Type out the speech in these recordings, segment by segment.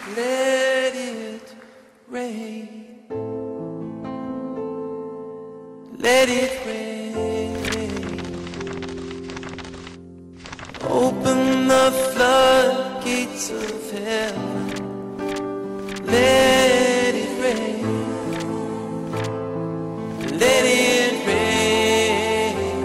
let it rain. Let it rain. Open the floodgates of heaven. Let it rain. Let it rain.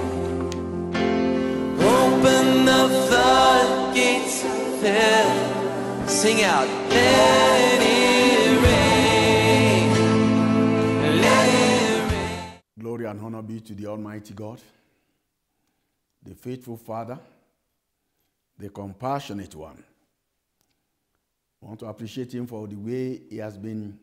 Open the floodgates of heaven. Sing out. Let it rain. Let it rain. Glory and honor be to the Almighty God, the faithful Father, the compassionate one. I want to appreciate him for the way he has been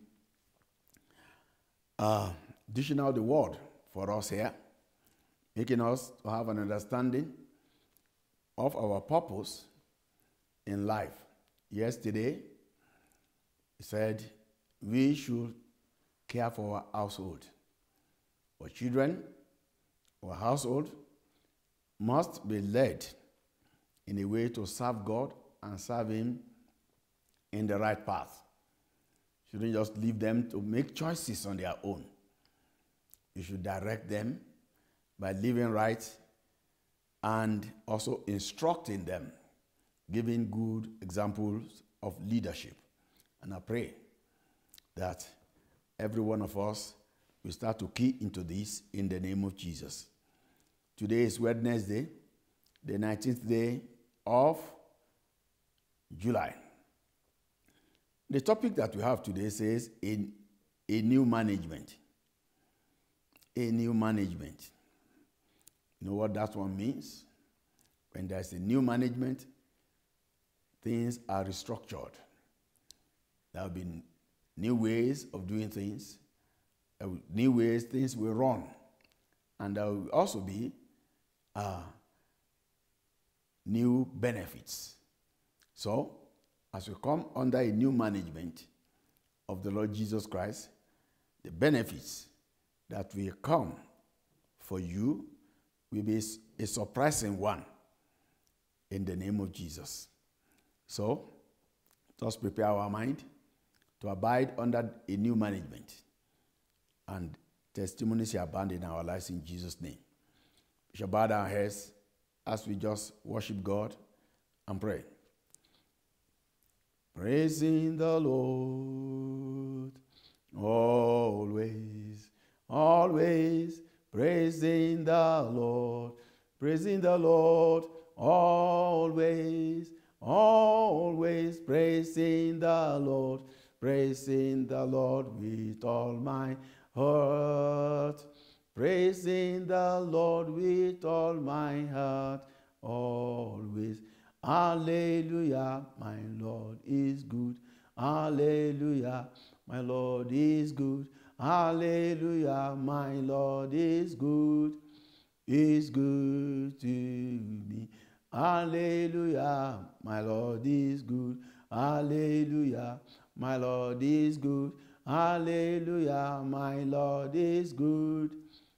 dishing out the word for us here, making us to have an understanding of our purpose in life. Yesterday, he said we should care for our household. Our children, our household must be led in a way to serve God and serve him in the right path. Shouldn't just leave them to make choices on their own. You should direct them by living right and also instructing them, giving good examples of leadership. And I pray that every one of us will start to key into this in the name of Jesus. Today is Wednesday, the 19th day of July. The topic that we have today says a new management. A new management. You know what that one means? When there's a new management, things are restructured. There have been new ways of doing things, new ways things will run. And there will also be new benefits. So, as we come under a new management of the Lord Jesus Christ, the benefits that will come for you will be a surprising one in the name of Jesus. So, let's prepare our mind to abide under a new management, and testimonies shall abound in our lives in Jesus' name. We shall bow our heads as we just worship God and pray. Praising the Lord, always, always, praising the Lord, praising the Lord, always, always, praising the Lord with all my heart, praising the Lord with all my heart, always. Hallelujah, my Lord is good. Hallelujah, my Lord is good. Hallelujah, my Lord is good to me. Hallelujah, my Lord is good. Hallelujah, my Lord is good. Hallelujah, my Lord is good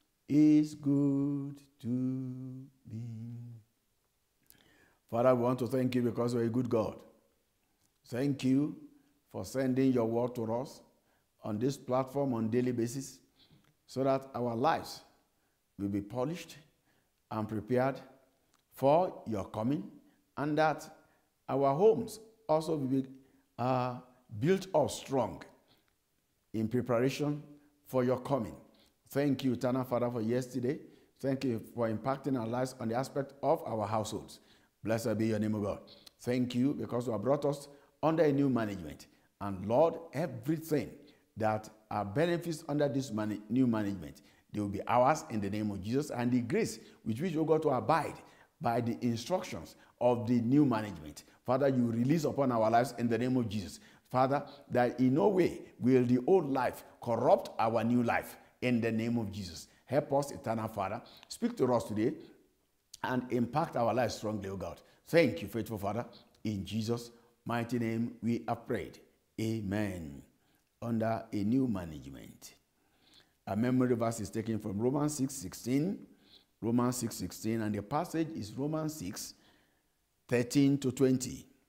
to me. Father, we want to thank you because you're a good God. Thank you for sending your word to us on this platform on a daily basis so that our lives will be polished and prepared for your coming, and that our homes also will be built up strong in preparation for your coming. Thank you, eternal Father, for yesterday. Thank you for impacting our lives on the aspect of our households. Blessed be your name, O God. Thank you because you have brought us under a new management. And Lord, everything that are benefits under this new management, they will be ours in the name of Jesus. And the grace with which we go to abide by the instructions of the new management, Father, you release upon our lives in the name of Jesus. Father, that in no way will the old life corrupt our new life in the name of Jesus. Help us, eternal Father. Speak to us today and impact our lives strongly, O God. Thank you, faithful Father. In Jesus' mighty name we have prayed. Amen. Under a new management. A memory verse is taken from Romans 6:16. Romans 6:16, and the passage is Romans 6:13 to 20.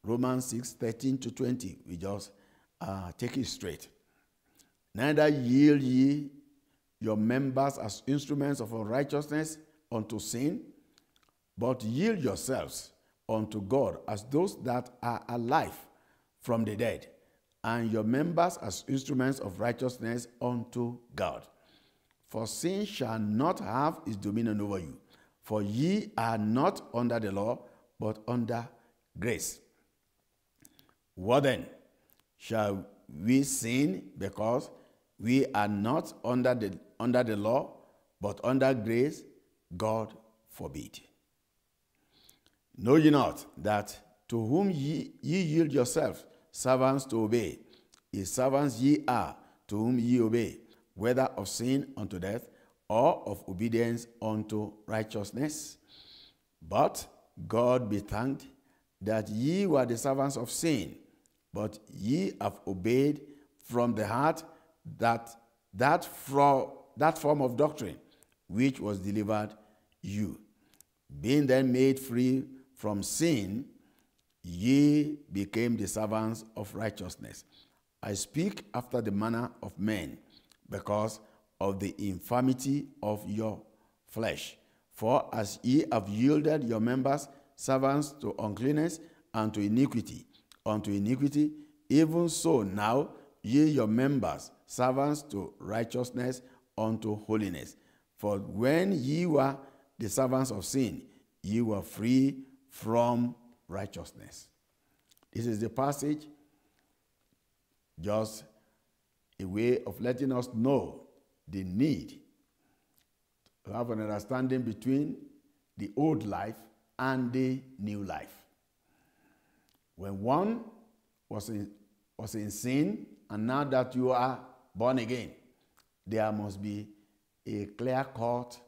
Romans 6:13-20. We just take it straight. Neither yield ye your members as instruments of unrighteousness unto sin, but yield yourselves unto God as those that are alive from the dead, and your members as instruments of righteousness unto God. For sin shall not have its dominion over you, for ye are not under the law, but under grace. What then? Shall we sin because we are not under the law, but under grace? God forbid. Know ye not that to whom ye yield yourselves servants to obey, his servants ye are to whom ye obey, whether of sin unto death, or of obedience unto righteousness? But God be thanked that ye were the servants of sin, but ye have obeyed from the heart that form of doctrine which was delivered you. Being then made free from sin, ye became the servants of righteousness. I speak after the manner of men, because of the infirmity of your flesh. For as ye have yielded your members servants to uncleanness and to iniquity, unto iniquity, even so now ye your members servants to righteousness unto holiness. For when ye were the servants of sin, ye were free from righteousness. This is the passage, just a way of letting us know the need to have an understanding between the old life and the new life. When one was in sin, and now that you are born again, there must be a clear-cut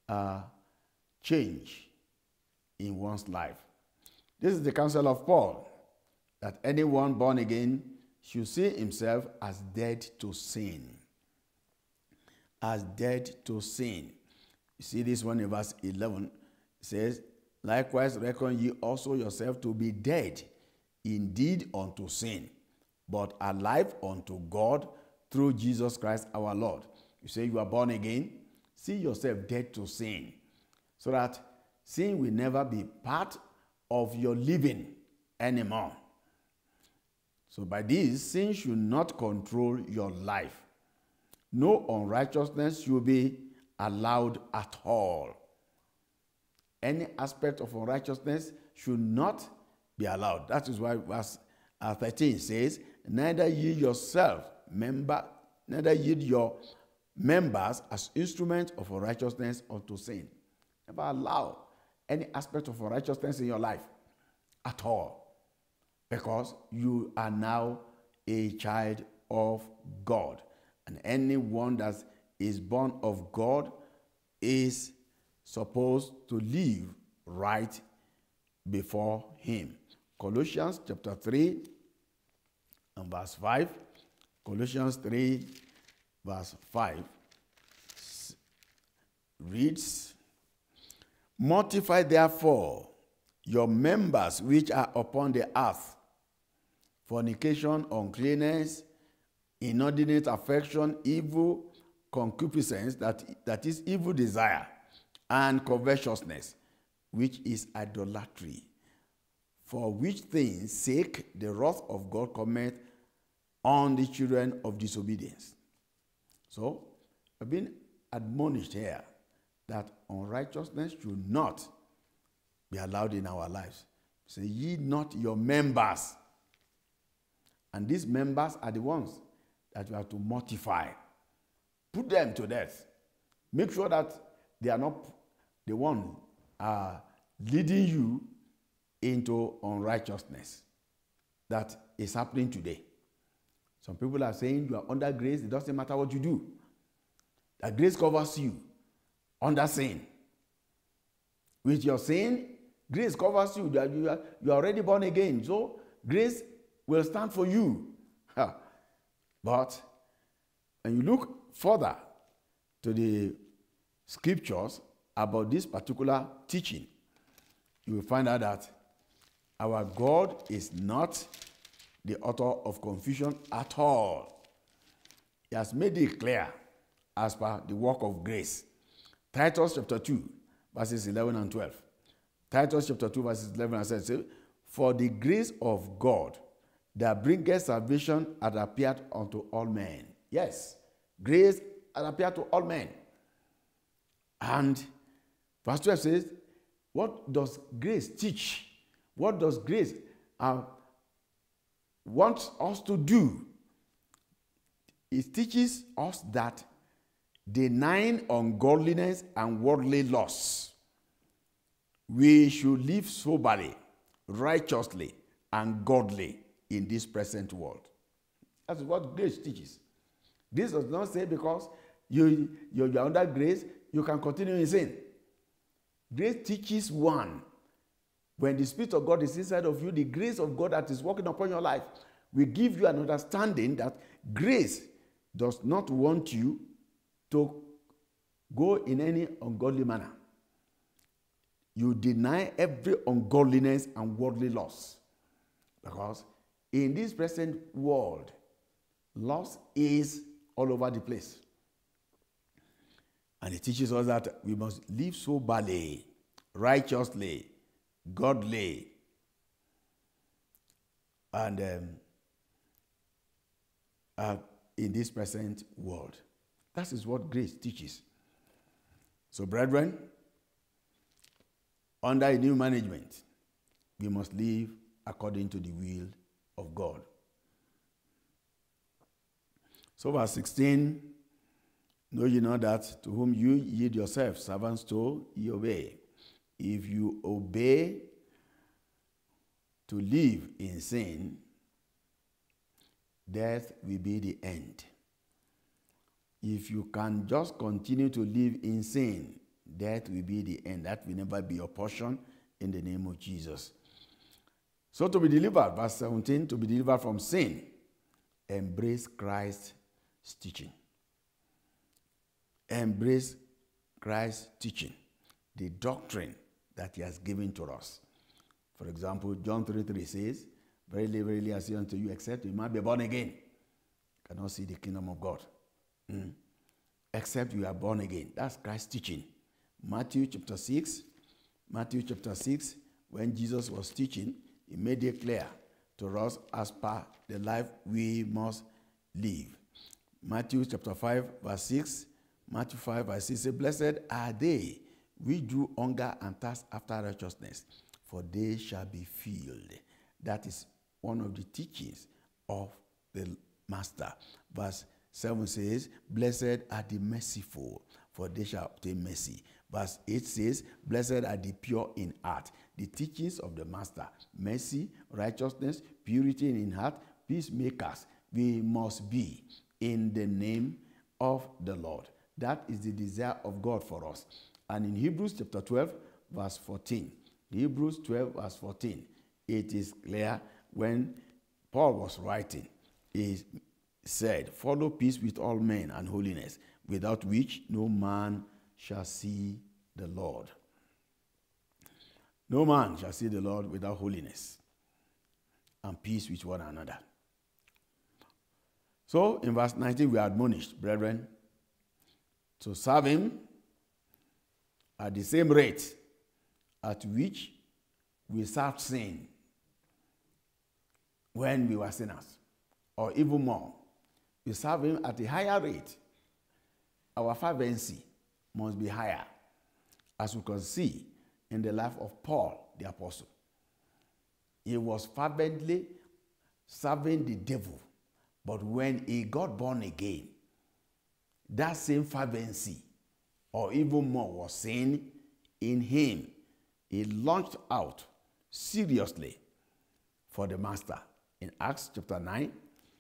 change in one's life. This is the counsel of Paul, that anyone born again should see himself as dead to sin. As dead to sin. You see this one in verse 11. It says, likewise reckon ye also yourself to be dead indeed unto sin, but alive unto God through Jesus Christ our Lord. You say you are born again, see yourself dead to sin, so that sin will never be part of your living anymore. So by this, sin should not control your life. No unrighteousness should be allowed at all. Any aspect of unrighteousness should not be allowed. That is why verse 13 says, neither yield your members as instruments of unrighteousness unto sin. Never allow any aspect of unrighteousness in your life at all, because you are now a child of God. And anyone that is born of God is supposed to live right before him. Colossians chapter 3 and verse 5. Colossians 3 verse 5 reads, mortify therefore your members which are upon the earth, fornication, uncleanness, inordinate affection, evil concupiscence, that is evil desire, and covetousness, which is idolatry. For which things sake the wrath of God cometh on the children of disobedience. So, I've been admonished here that unrighteousness should not be allowed in our lives. Say, ye not your members. And these members are the ones that you have to mortify. Put them to death. Make sure that they are not the one leading you into unrighteousness. That is happening today. Some people are saying you are under grace. It doesn't matter what you do. That grace covers you under sin. With your sin, grace covers you. You are already born again. So grace will stand for you. But when you look further to the scriptures about this particular teaching, you will find out that Our God is not the author of confusion at all. He has made it clear as per the work of grace. Titus chapter 2, verses 11 and 12. Titus chapter 2, verses 11 and 12 says, for the grace of God that bringeth salvation hath appeared unto all men. Yes, grace hath appeared to all men. And verse 12 says, what does grace teach? What does grace want us to do? It teaches us that denying ungodliness and worldly lusts, we should live soberly, righteously, and godly in this present world. That's what grace teaches. This does not say because you're under grace, you can continue in sin. Grace teaches one, when the Spirit of God is inside of you, the grace of God that is working upon your life will give you an understanding that grace does not want you to go in any ungodly manner. You deny every ungodliness and worldly loss. Because in this present world, loss is all over the place. And it teaches us that we must live soberly, righteously, godly, and in this present world. That is what grace teaches. So, brethren, under a new management, we must live according to the will of God. So, verse 16, know ye not that to whom you yield yourselves servants to, ye obey. If you obey to live in sin, death will be the end. If you can just continue to live in sin, death will be the end. That will never be your portion in the name of Jesus. So to be delivered, verse 17, to be delivered from sin, embrace Christ's teaching. Embrace Christ's teaching, the doctrine that he has given to us. For example, John 3:3 says, verily, verily, I say unto you, except you might be born again, you cannot see the kingdom of God. Except you are born again. That's Christ's teaching. Matthew chapter 6, when Jesus was teaching, he made it clear to us as per the life we must live. Matthew chapter 5, verse 6, Matthew 5, verse 6 says, blessed are they which do hunger and thirst after righteousness, for they shall be filled. That is one of the teachings of the Master. Verse 7 says, blessed are the merciful, for they shall obtain mercy. Verse 8 says, blessed are the pure in heart. The teachings of the Master, mercy, righteousness, purity in heart, peacemakers, we must be in the name of the Lord. That is the desire of God for us. And in Hebrews chapter 12, verse 14, Hebrews 12, verse 14, it is clear when Paul was writing, he said, follow peace with all men and holiness, without which no man shall see the Lord. No man shall see the Lord without holiness and peace with one another. So in verse 19, we are admonished, brethren, to serve him at the same rate at which we served sin when we were sinners, or even more. We serve him at a higher rate. Our fervency must be higher, as we can see in the life of Paul the apostle. He was fervently serving the devil, but when he got born again, that same fervency, or even more, was seen in him. He launched out seriously for the Master. In Acts chapter 9,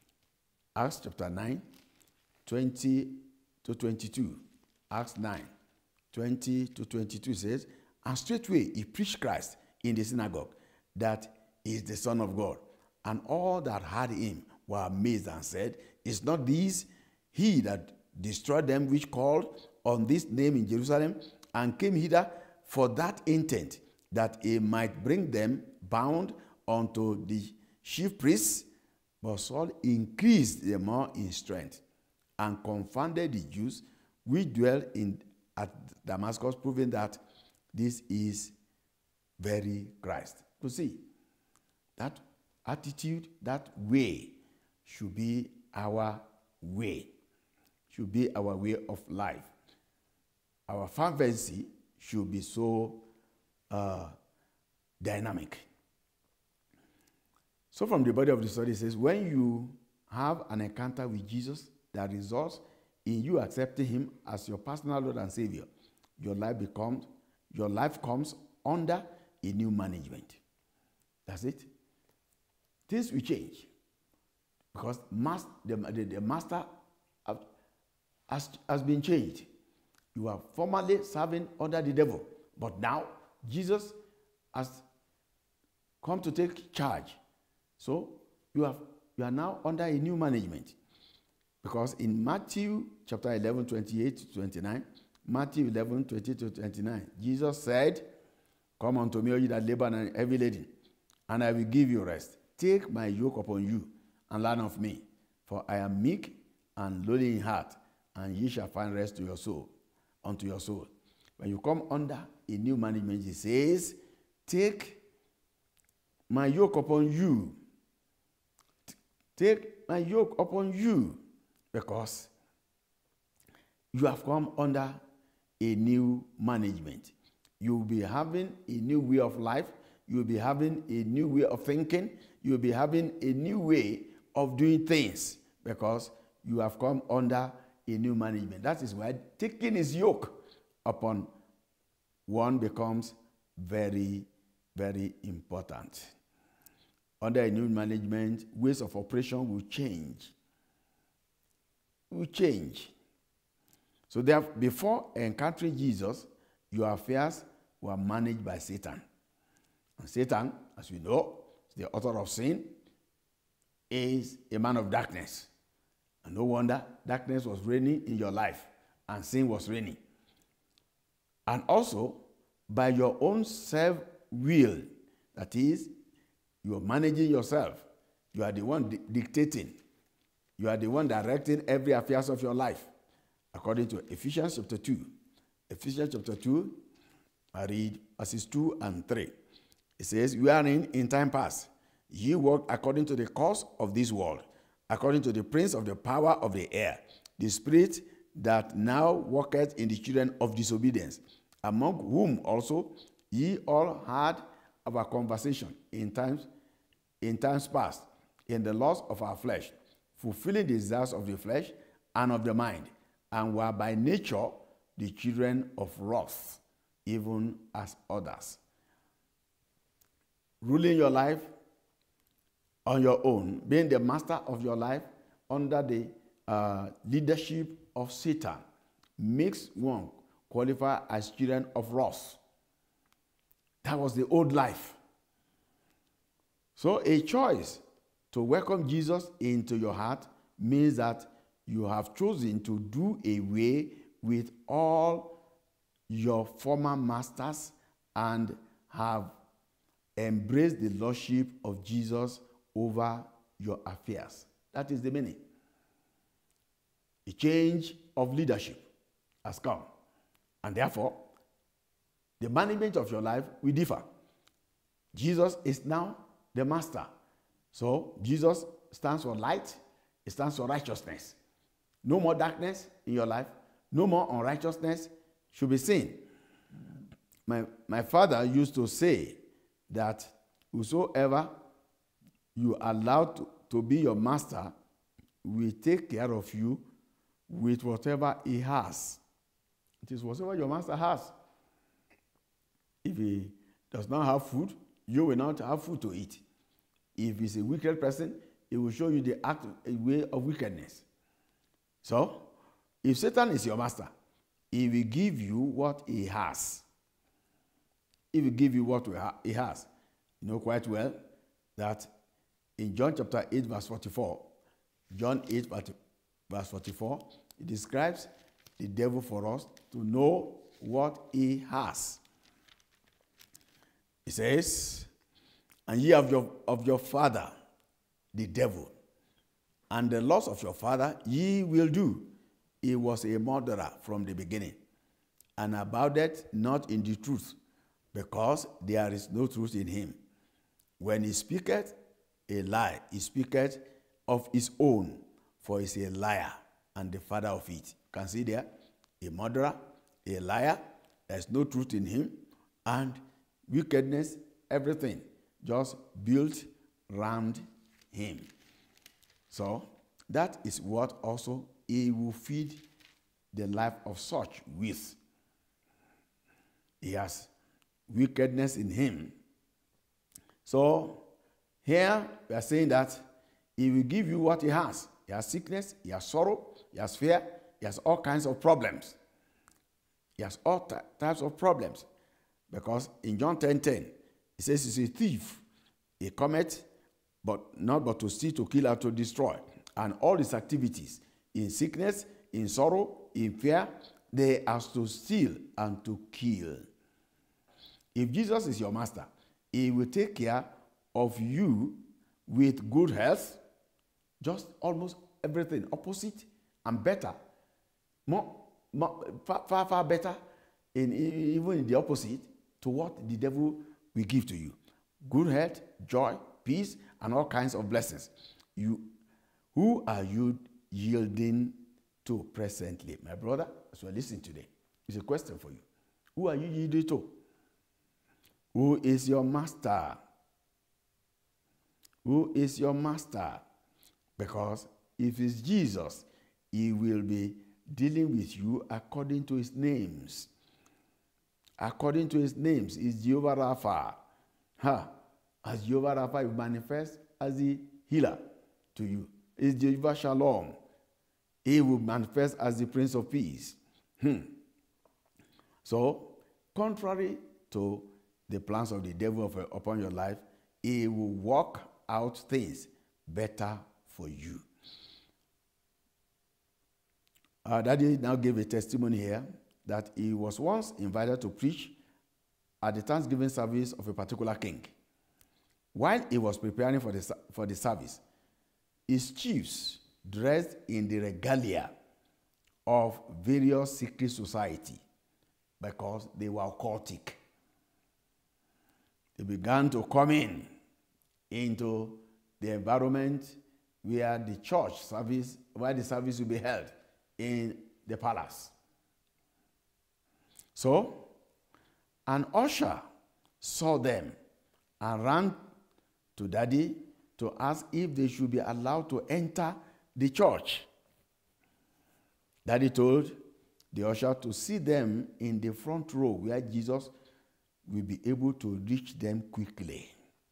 20 to 22. Acts 9, 20 to 22 says, and straightway he preached Christ in the synagogue, that he is the Son of God. And all that heard him were amazed and said, is not this he that destroyed them which called on this name in Jerusalem and came hither for that intent, that he might bring them bound unto the chief priests, but Saul increased the more in strength and confounded the Jews which dwell at Damascus, proving that this is very Christ. To see, that attitude, that way should be our way, should be our way of life. Our fervency should be so dynamic. So from the body of the story, it says, when you have an encounter with Jesus that results in you accepting him as your personal Lord and Savior, your life comes under a new management. That's it. Things will change because the master has been changed. You are formerly serving under the devil, but now Jesus has come to take charge. So you are now under a new management. Because in Matthew chapter 11, 28 to 29, Matthew 11, 20 to 29, Jesus said, come unto me, all you that labor and are heavy laden, and I will give you rest. Take my yoke upon you and learn of me, for I am meek and lowly in heart, and ye shall find rest to your soul, unto your soul. When you come under a new management, he says, take my yoke upon you. Take my yoke upon you, because you have come under a new management. You will be having a new way of life. You will be having a new way of thinking. You will be having a new way of doing things, because you have come under a new management. That is why taking his yoke upon one becomes very, very important. Under a new management, ways of operation will change. Will change. So before encountering Jesus, your affairs were managed by Satan. And Satan, as we know, is the author of sin, is a man of darkness. And no wonder darkness was reigning in your life and sin was reigning. And also, by your own self-will, that is, you are managing yourself. You are the one dictating. You are the one directing every affairs of your life. According to Ephesians chapter 2. Ephesians chapter 2, I read verses 2 and 3. It says, wherein in time past, ye walked according to the course of this world, according to the prince of the power of the air, the spirit that now worketh in the children of disobedience, among whom also ye all had our conversation in times past, in the lust of our flesh, fulfilling the desires of the flesh and of the mind, and were by nature the children of wrath, even as others. Ruling your life on your own, being the master of your life under the leadership of Satan, makes one qualify as children of wrath. That was the old life. So a choice to welcome Jesus into your heart means that you have chosen to do away with all your former masters and have embraced the lordship of Jesus over your affairs. That is the meaning. A change of leadership has come. And therefore, the management of your life will differ. Jesus is now the master. So Jesus stands for light. It stands for righteousness. No more darkness in your life. No more unrighteousness should be seen. My father used to say that whosoever you allow to be your master will take care of you with whatever he has. It is whatever your master has. If he does not have food, you will not have food to eat. If he's a wicked person, he will show you the way of wickedness. So, if Satan is your master, he will give you what he has. He will give you what he has. You know quite well that in John chapter 8, verse 44, John 8, verse 44, it describes the devil for us to know what he has. It says, and ye of your father, the devil, and the loss of your father ye will do. He was a murderer from the beginning, and abounded not in the truth, because there is no truth in him. When he speaketh a lie, he speaketh of his own, for he is a liar and the father of it. You can see there, a murderer, a liar, there's no truth in him, and wickedness, everything just built around him. So that is what also he will feed the life of such with. He has wickedness in him. So here we are saying that he will give you what he has. He has sickness, he has sorrow, he has fear, he has all kinds of problems. He has all types of problems. Because in John 10:10, it says he's a thief. He cometh, but not but to steal, to kill, and to destroy. And all his activities, in sickness, in sorrow, in fear, they are to steal and to kill. If Jesus is your master, he will take care of you with good health, just almost everything opposite and better, far better, even in the opposite to what the devil will give to you. Good health, joy, peace, and all kinds of blessings. Who are you yielding to presently? My brother, as you are listening today, it's a question for you. Who are you yielding to? Who is your master? Who is your master? Because if it's Jesus, he will be dealing with you according to his names. According to his names is Jehovah Rapha. As Jehovah Rapha, he manifests as the healer to you. Is Jehovah Shalom. He will manifest as the Prince of Peace. So, contrary to the plans of the devil upon your life, he will work out things better for you. Daddy now gave a testimony here that he was once invited to preach at the Thanksgiving service of a particular king. While he was preparing for the service, his chiefs, dressed in the regalia of various secret society, because they were occultic, they began to come into the environment where the church service, where the service will be held in the palace. So, an usher saw them and ran to Daddy to ask if they should be allowed to enter the church. Daddy told the usher to see them in the front row where Jesus will be able to reach them quickly.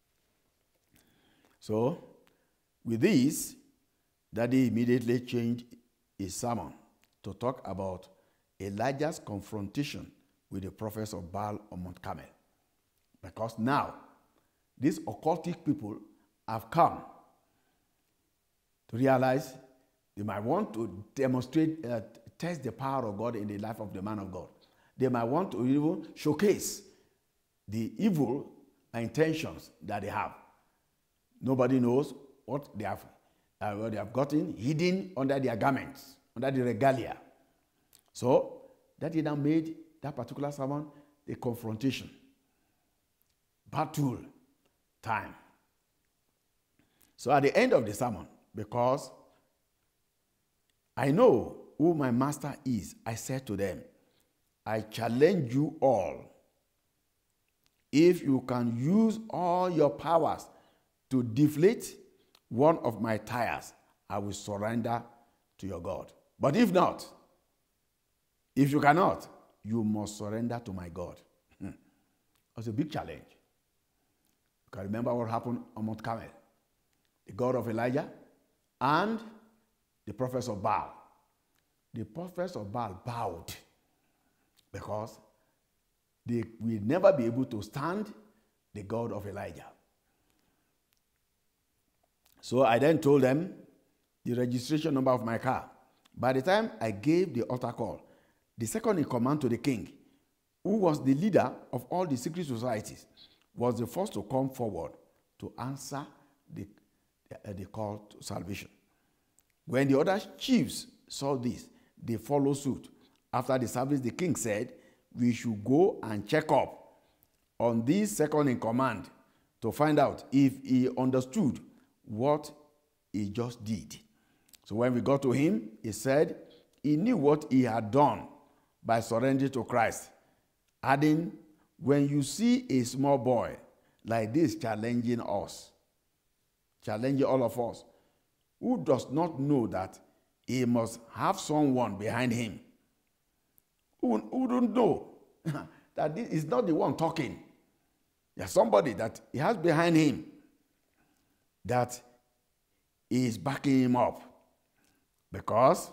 So, with this, Daddy immediately changed his sermon to talk about Elijah's confrontation with the prophets of Baal on Mount Carmel. Because now, these occultic people have come to realize they might want to demonstrate, test the power of God in the life of the man of God. They might want to even showcase the evil intentions that they have. Nobody knows what they have gotten hidden under their garments, under the regalia. So that he now made that particular sermon a confrontation, battle time. So at the end of the sermon, because I know who my master is, I said to them, I challenge you all. If you can use all your powers to deflate one of my tires, I will surrender to your God. But if not, if you cannot, you must surrender to my God. It was a big challenge. You can remember what happened on Mount Carmel. The God of Elijah and the prophets of Baal. The prophets of Baal bowed because they will never be able to stand the God of Elijah. So I then told them the registration number of my car. By the time I gave the altar call, the second in command to the king, who was the leader of all the secret societies, was the first to come forward to answer the call to salvation. When the other chiefs saw this, they followed suit. After the service, the king said, we should go and check up on this second in command to find out if he understood what he just did. So when we got to him, he said he knew what he had done by surrendering to Christ, adding, when you see a small boy like this challenging us, challenging all of us, who does not know that he must have someone behind him, who don't know that this is not the one talking. There's somebody that he has behind him that is backing him up. Because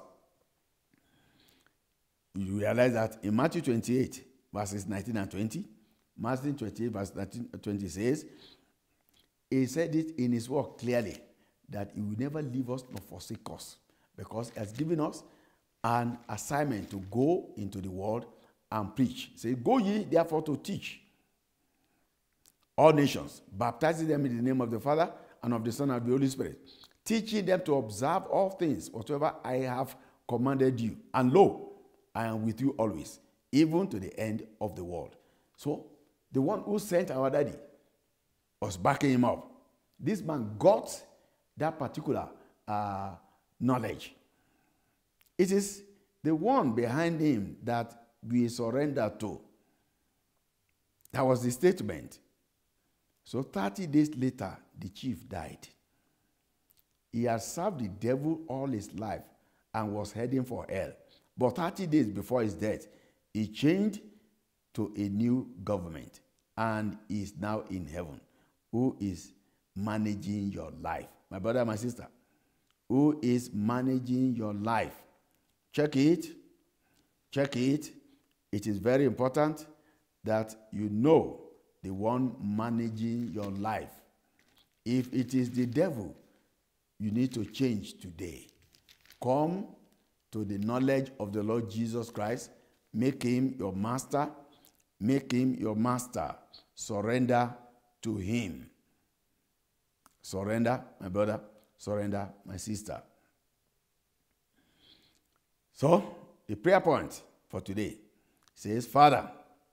you realize that in Matthew 28, verses 19 and 20, Matthew 28, verse 19 and 20 says, he said it in his word clearly, that he will never leave us nor forsake us, because he has given us an assignment to go into the world and preach. Say, go ye therefore to teach all nations, baptizing them in the name of the Father and of the Son and of the Holy Spirit, teaching them to observe all things whatsoever I have commanded you. And lo, I am with you always, even to the end of the world. So, the one who sent our daddy was backing him up. This man got that particular knowledge. It is the one behind him that we surrender to. That was the statement. So 30 days later, the chief died. He had served the devil all his life and was heading for hell. But 30 days before his death, he changed to a new government and is now in heaven. Who is managing your life? My brother, my sister, who is managing your life? Check it. Check it. It is very important that you know the one managing your life. If it is the devil, you need to change today. Come to the knowledge of the Lord Jesus Christ. Make him your master. Make him your master. Surrender to him. Surrender, my brother. Surrender, my sister. So, the prayer point for today says, Father,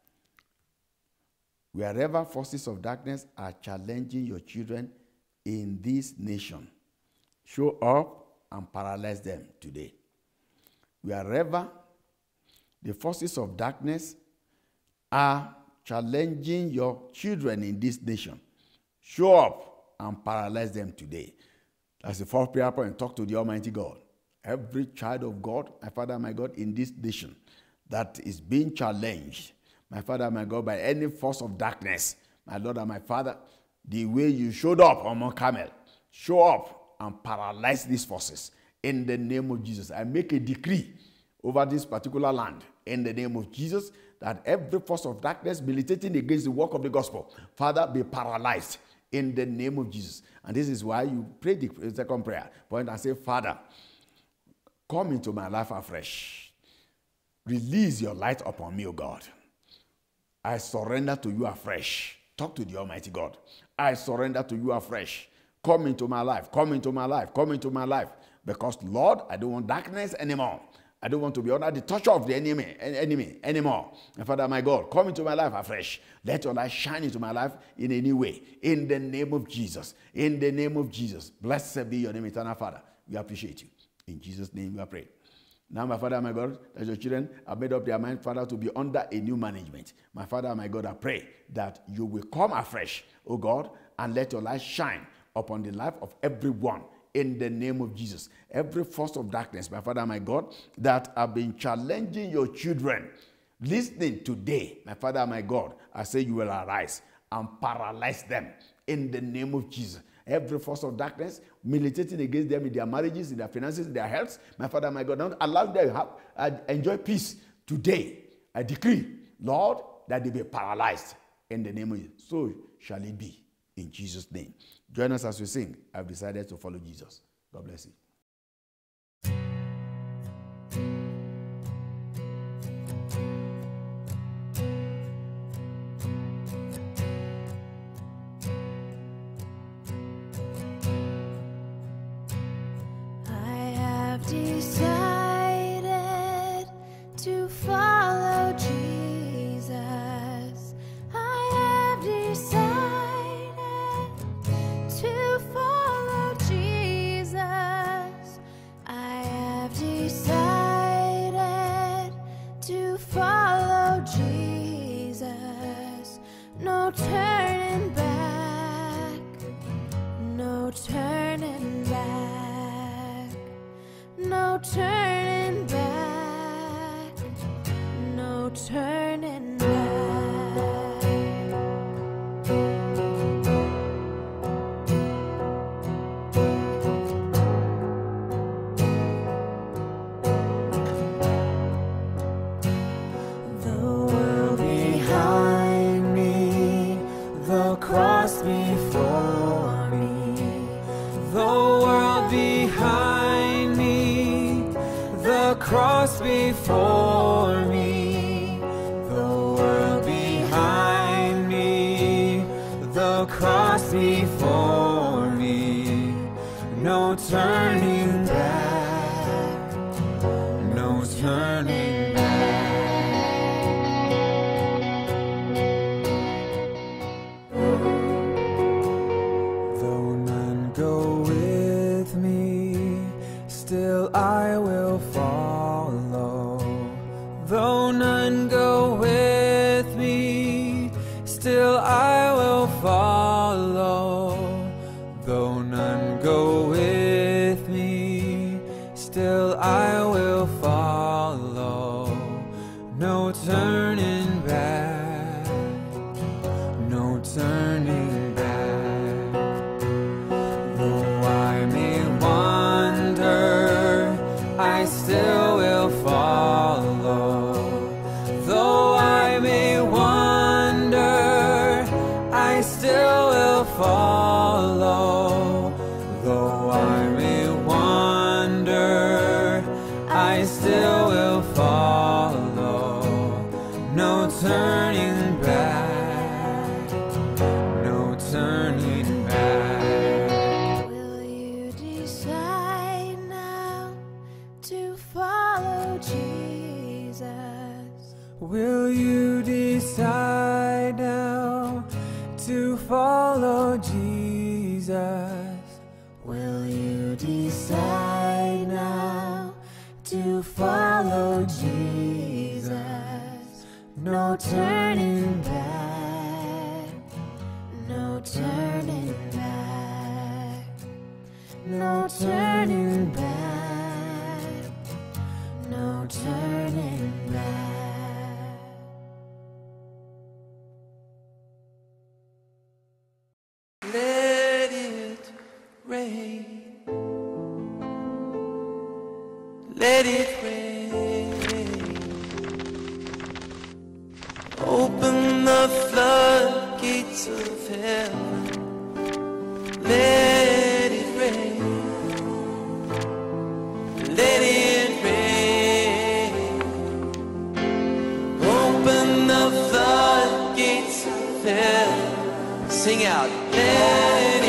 wherever forces of darkness are challenging your children in this nation, show up and paralyze them today. Wherever the forces of darkness are challenging your children in this nation, show up and paralyze them today. That's the fourth prayer point. Talk to the Almighty God. Every child of God, my Father, my God, in this nation that is being challenged, my Father, my God, by any force of darkness, my Lord and my Father, the way you showed up on Mount Carmel, show up and paralyze these forces in the name of Jesus. I make a decree over this particular land in the name of Jesus that every force of darkness militating against the work of the gospel, Father, be paralyzed in the name of Jesus. And this is why you pray the second prayer point and say, Father, come into my life afresh. Release your light upon me, O God. I surrender to you afresh. Talk to the Almighty God. I surrender to you afresh. Come into my life. Come into my life. Come into my life. Because, Lord, I don't want darkness anymore. I don't want to be under the touch of the enemy anymore. And Father, my God, come into my life afresh. Let your light shine into my life in a new way. In the name of Jesus. In the name of Jesus. Blessed be your name, eternal Father. We appreciate you. In Jesus' name we are praying. Now, my Father, my God, that your children have made up their mind, Father, to be under a new management. My Father, my God, I pray that you will come afresh, O God, and let your light shine upon the life of everyone in the name of Jesus. Every force of darkness, my Father, my God, that have been challenging your children, listening today, my Father, my God, I say you will arise and paralyze them in the name of Jesus. Every force of darkness militating against them in their marriages, in their finances, in their health, my Father, my God, don't allow them to have, enjoy peace today. I decree, Lord, that they be paralyzed in the name of Jesus. So shall it be in Jesus' name. Join us as we sing. I've decided to follow Jesus. God bless you. turning back, no turning back. The world behind me, the cross before me, the world behind me, the cross before me, the world behind me, the cross before me, no turning back, no turning back. Though none go with me, still I will follow. Though none go with me, still I will follow. Though none go with me, still I will follow. No turning back, no turning back. Though I may wander, I still will follow. Though I may wander, I still will follow. Though I may wander, I still will follow. No turning back, no turning back. Will you decide now to follow Jesus? Will you decide now to follow Jesus? Will you decide now to follow Jesus? No turning back, no turning back, no turning back, no turning back. Let it rain. Let it rain. Open the floodgates of heaven. Let it rain. Let it rain. Open the floodgates of heaven. Sing out. Let it